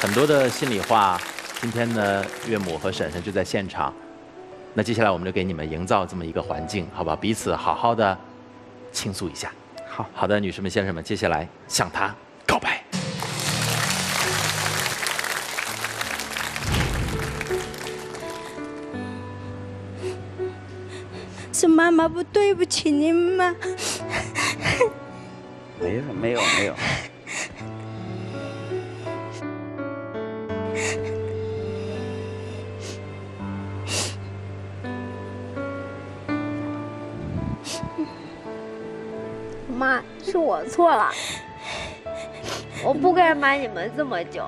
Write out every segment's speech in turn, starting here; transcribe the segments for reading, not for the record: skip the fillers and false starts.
很多的心里话，今天呢，岳母和婶婶就在现场。那接下来我们就给你们营造这么一个环境，好吧？彼此好好的倾诉一下。好的，女士们、先生们，接下来向他告白。 是妈妈不对不起你们吗？ 没有。 妈，是我错了，我不该瞒你们这么久。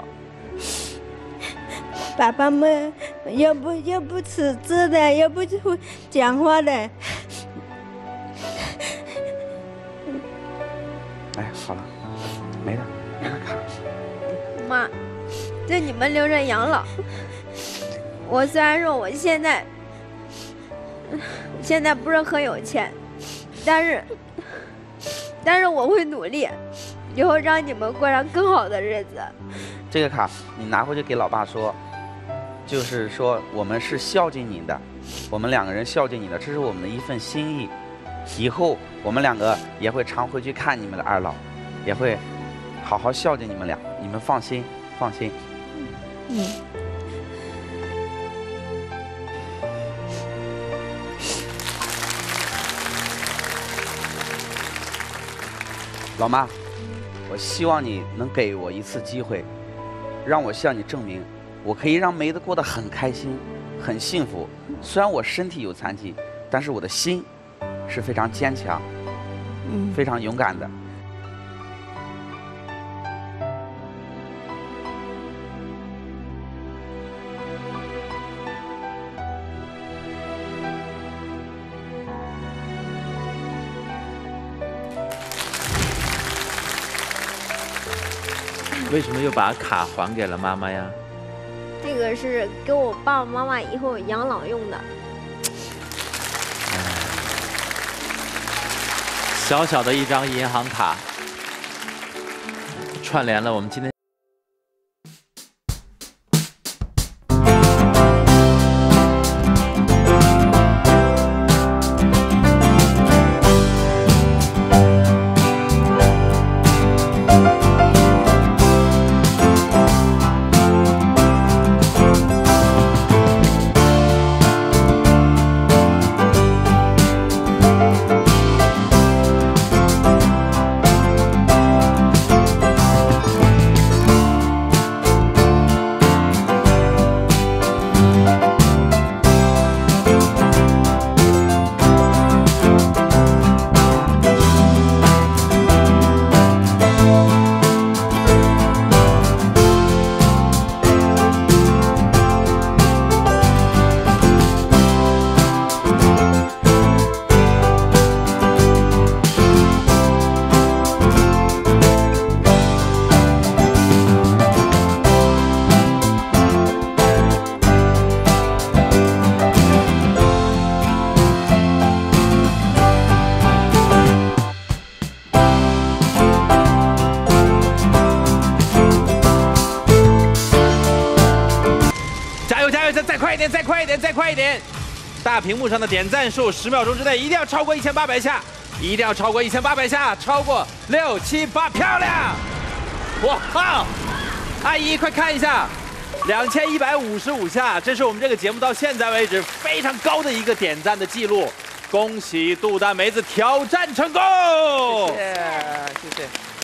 爸爸们又不识字的，又不会讲话的。 哎，好了，没了，让他卡。 妈，就你们留着养老。我虽然说我现在不是很有钱，但是我会努力，以后让你们过上更好的日子。 这个卡你拿回去给老爸说，就是说我们是孝敬您的，我们2个人孝敬你的，这是我们的一份心意。以后我们2个也会常回去看你们的2老，也会好好孝敬你们俩，你们放心，放心。老妈，我希望你能给我一次机会，让我向你证明，我可以让梅子过得很开心、很幸福。虽然我身体有残疾，但是我的心是非常坚强、非常勇敢的。 为什么又把卡还给了妈妈呀？ 这个是给我爸爸妈妈以后养老用的。 小小的一张银行卡，串联了我们今天。再快一点！大屏幕上的点赞数10秒钟之内一定要超过1800下，一定要超过1800下，超过6、7、8，漂亮！哇，阿姨快看一下，2155下，这是我们这个节目到现在为止非常高的一个点赞的记录，恭喜杜丹梅子挑战成功！ 谢谢。